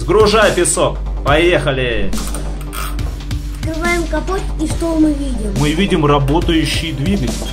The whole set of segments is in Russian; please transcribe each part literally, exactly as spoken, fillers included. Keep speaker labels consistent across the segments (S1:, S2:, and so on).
S1: Сгружай песок. Поехали.
S2: Открываем капот, и что мы видим?
S1: Мы видим работающий двигатель.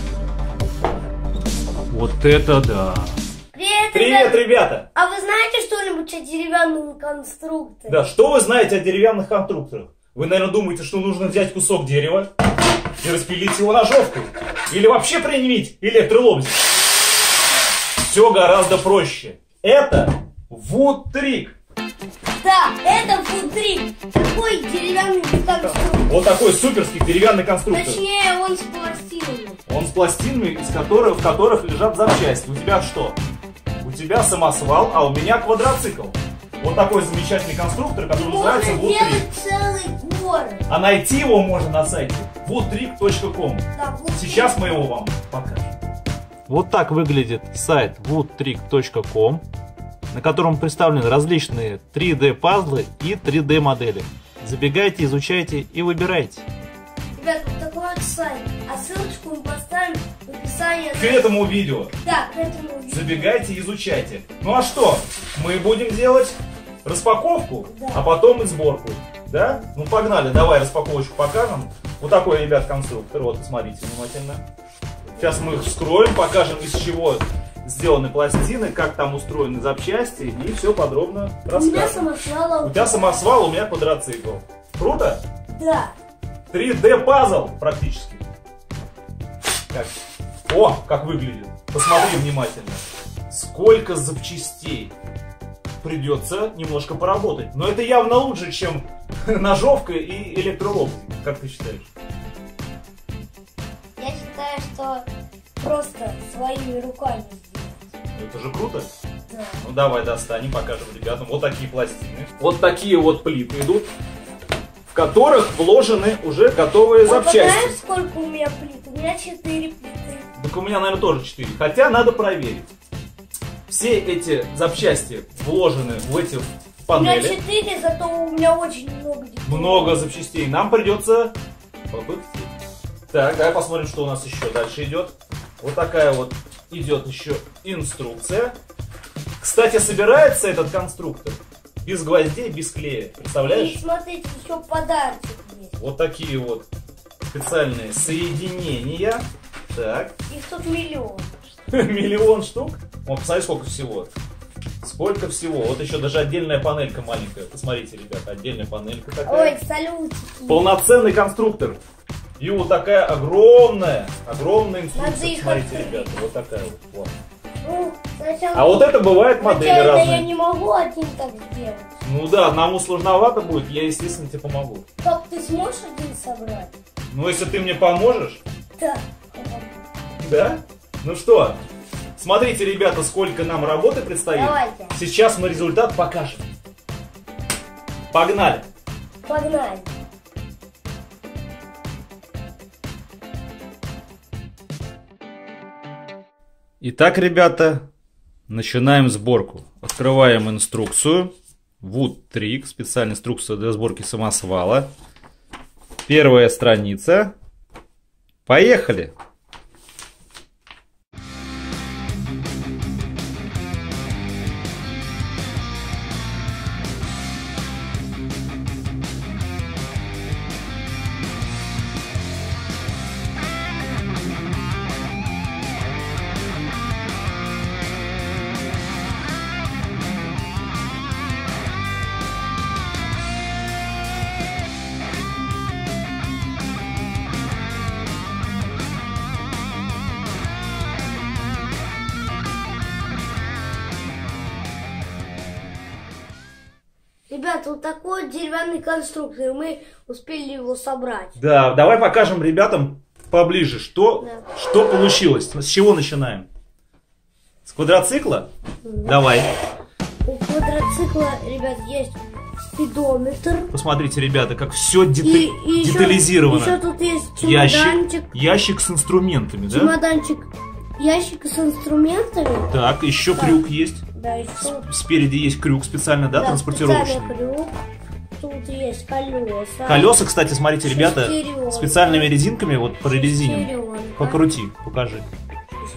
S1: Вот это да.
S2: Привет,
S1: Привет, ребята!
S2: А вы знаете что-нибудь о деревянном конструкторе?
S1: Да, что вы знаете о деревянных конструкторах? Вы, наверное, думаете, что нужно взять кусок дерева и распилить его ножовкой. Или вообще применить электролобзик. Все гораздо проще. Это вуд-трик.
S2: Да, это вуд-трик. Такой деревянный конструктор.
S1: Вот такой суперский деревянный конструктор.
S2: Точнее, он с пластинами.
S1: Он с пластинами, из которых, в которых лежат запчасти. У тебя что? У тебя самосвал, а у меня квадроцикл. Вот такой замечательный конструктор, который
S2: Можно
S1: называется вуд-трик.
S2: делать целый город.
S1: А найти его можно на сайте вуд трик точка ком.
S2: Да, вот
S1: Сейчас мы его вам покажем. Вот так выглядит сайт вуд трик точка ком, на котором представлены различные три дэ пазлы и три дэ модели. Забегайте, изучайте и выбирайте.
S2: Ребята, вот такой вот сайт. А ссылочку мы поставим в описании.
S1: К этому видео.
S2: Да, к этому видео.
S1: Забегайте, изучайте. Ну а что? Мы будем делать распаковку,
S2: Да.
S1: а потом и сборку. Да? Ну погнали, давай распаковочку покажем. Вот такой, ребят, конструктор. Вот, смотрите внимательно. Сейчас мы их вскроем, покажем, из чего сделаны пластины, как там устроены запчасти, и все подробно расскажем.
S2: У меня самосвал. а
S1: У тебя самосвал, у меня квадроцикл. Круто?
S2: Да.
S1: три дэ пазл практически. Как? О, как выглядит. Посмотри внимательно. Сколько запчастей. Придется немножко поработать. Но это явно лучше, чем ножовка и электролобзик. Как ты считаешь?
S2: Я считаю, что просто своими руками сделать.
S1: Это же круто.
S2: Да.
S1: Ну давай достанем, покажем ребятам. Вот такие пластины. Вот такие вот плиты идут, в которых вложены уже готовые
S2: А
S1: запчасти.
S2: знаешь, сколько у меня плит? У меня четыре плиты.
S1: Так у меня, наверное, тоже четыре. Хотя надо проверить. Все эти запчасти вложены в эти
S2: У меня
S1: панели.
S2: четыре, зато у меня очень много детей.
S1: Много запчастей. Нам придется попыхтеть. Так, давай посмотрим, что у нас еще дальше идет. Вот такая вот идет еще инструкция. Кстати, собирается этот конструктор без гвоздей, без клея. Представляешь?
S2: И смотрите, еще подарочек есть.
S1: Вот такие вот специальные соединения. Так.
S2: Их тут миллион.
S1: Миллион штук. Вот, посмотри, сколько всего. Сколько всего. Вот еще даже отдельная панелька маленькая. Посмотрите, ребята, отдельная панелька такая.
S2: Ой, салютики.
S1: Полноценный конструктор. И вот такая огромная, огромная инструкция.
S2: Надо их
S1: Смотрите,
S2: открыть.
S1: ребята, вот такая вот. вот.
S2: Ну, сначала...
S1: А вот это бывает модели
S2: Сначала
S1: разные.
S2: я не могу один так сделать.
S1: Ну да, одному сложновато будет, я, естественно, тебе помогу.
S2: Как ты сможешь один собрать?
S1: Ну, если ты мне поможешь,
S2: Да.
S1: да? Ну что, смотрите, ребята, сколько нам работы предстоит.
S2: Давайте.
S1: Сейчас мы результат покажем. Погнали.
S2: Погнали.
S1: Итак, ребята, начинаем сборку. Открываем инструкцию. вуд трик, специальная инструкция для сборки самосвала. Первая страница. Поехали!
S2: Ребята, вот такой вот деревянный конструктор, и мы успели его собрать.
S1: Да, давай покажем ребятам поближе, что,
S2: Да.
S1: что получилось. С чего начинаем? С квадроцикла?
S2: Да.
S1: Давай.
S2: У квадроцикла, ребят, есть спидометр.
S1: Посмотрите, ребята, как все
S2: И, и еще,
S1: детализировано.
S2: еще тут есть
S1: Ящик,
S2: чемоданчик.
S1: ящик с инструментами, да?
S2: Чемоданчик. Ящик с инструментами.
S1: Так, еще
S2: Так.
S1: крюк есть.
S2: Да, еще.
S1: Спереди есть крюк специально, да,
S2: Да,
S1: транспортировочный.
S2: специальный крюк. Тут есть колеса.
S1: Колеса, кстати, смотрите, ребята,
S2: Шестеренки.
S1: специальными резинками, вот прорезинен.
S2: Шестеренка.
S1: Покрути, покажи.
S2: Шестеренка.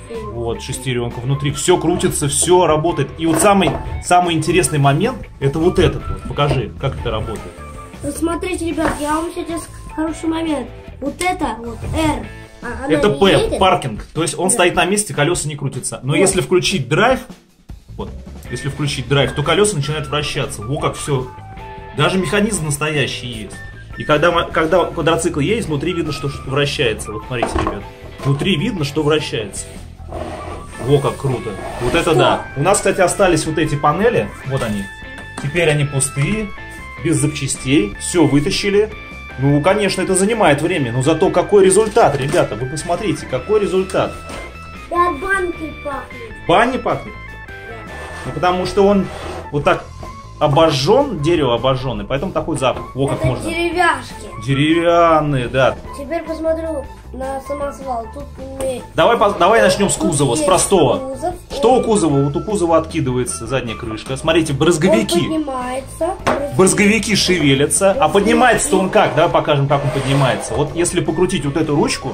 S1: Вот, шестеренка внутри. Все крутится, все работает. И вот самый, самый интересный момент, это вот этот вот. Покажи, как это работает.
S2: Ну, смотрите, ребят, я вам сейчас хороший момент. Вот это, вот, R. А,
S1: это P,
S2: едет?
S1: паркинг. То есть он
S2: Да.
S1: стоит на месте, колеса не крутятся. Но
S2: Вот.
S1: если включить драйв, вот, если включить драйв, то колеса начинают вращаться. Во как все. Даже механизм настоящий есть. И когда, мы- когда квадроцикл едет, внутри видно, что что-то вращается. Вот смотрите, ребят. Внутри видно, что вращается. Во как круто. Вот это да. У нас, кстати, остались вот эти панели. Вот они. Теперь они пустые, без запчастей. Все вытащили. Ну, конечно, это занимает время. Но зато какой результат, ребята. Вы посмотрите, какой результат.
S2: Да, банкой пахнет.
S1: Бани пахнет. Ну, потому что он вот так обожжен, дерево обожженное, поэтому такой запах. Во как
S2: Это
S1: можно.
S2: деревяшки.
S1: Деревянные, да.
S2: Теперь посмотрю на самосвал. Тут мы...
S1: Давай, по- давай начнем с кузова,
S2: Тут
S1: с
S2: есть
S1: простого.
S2: кузов.
S1: Что
S2: Он-
S1: у кузова? Вот у кузова откидывается задняя крышка. Смотрите,
S2: Он
S1: брызговики.
S2: поднимается.
S1: Брызговики шевелятся. А поднимается-то он как? Давай покажем, как он поднимается. Вот если покрутить вот эту ручку,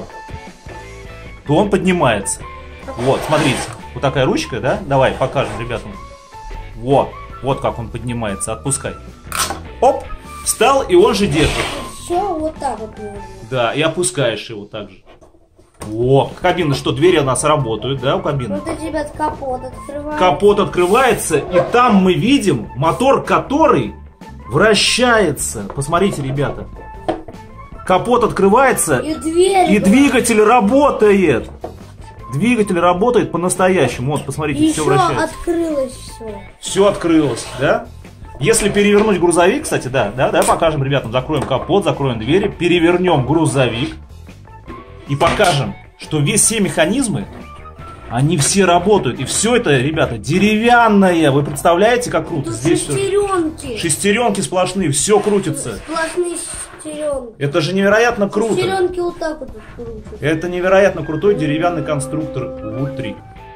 S1: то он поднимается. Вот, смотрите. Вот такая ручка, да? Давай покажем ребятам. Вот. Вот как он поднимается. Отпускай. Оп! Встал, и он же держит.
S2: Все вот так вот. можно.
S1: Да, и опускаешь его также. О, кабина, что, двери у нас работают, да, у кабины?
S2: Вот эти, ребят, капот открывается.
S1: Капот открывается, и там мы видим мотор, который вращается. Посмотрите, ребята. Капот открывается,
S2: И дверь.
S1: и
S2: была.
S1: двигатель работает. Двигатель работает по-настоящему. Вот, посмотрите,
S2: И
S1: все
S2: еще
S1: вращается.
S2: открылось все.
S1: Все открылось, да? Если перевернуть грузовик, кстати, да, да, да, покажем ребятам, закроем капот, закроем двери, перевернем грузовик и покажем, что весь все механизмы, они все работают. И все это, ребята, деревянное. Вы представляете, как круто?
S2: Тут
S1: Здесь всё-
S2: шестеренки.
S1: шестеренки сплошные, все крутится.
S2: Сплошные шестеренки.
S1: Это же невероятно круто.
S2: Шестеренки вот так вот крутятся.
S1: Это невероятно крутой деревянный конструктор внутри.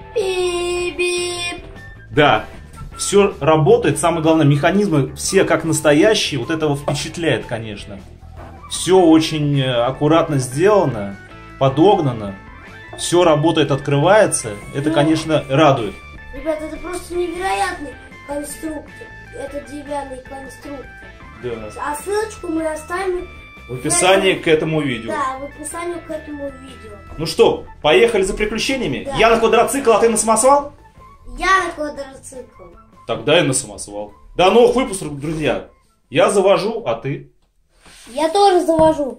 S2: Бип-бип.
S1: Да, все работает, самое главное, механизмы все как настоящие, вот этого впечатляет, конечно. Все очень э, аккуратно сделано, подогнано, все работает, открывается, это, конечно, радует.
S2: Ребята, это просто невероятный конструктор. Это деревянный конструктор.
S1: Да.
S2: А ссылочку мы оставим
S1: В описании к этому видео.
S2: да, в описании к этому видео.
S1: Ну что, поехали за приключениями?
S2: Да.
S1: Я на квадроцикл, а ты на самосвал?
S2: Я на квадроцикл.
S1: Тогда я на самосвал. До новых выпусков, друзья. Я завожу, а ты?
S2: Я тоже завожу.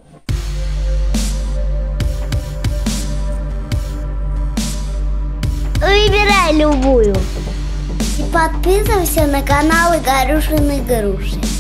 S2: Выбирай любую. И подписывайся на канал Игорюшины Груши.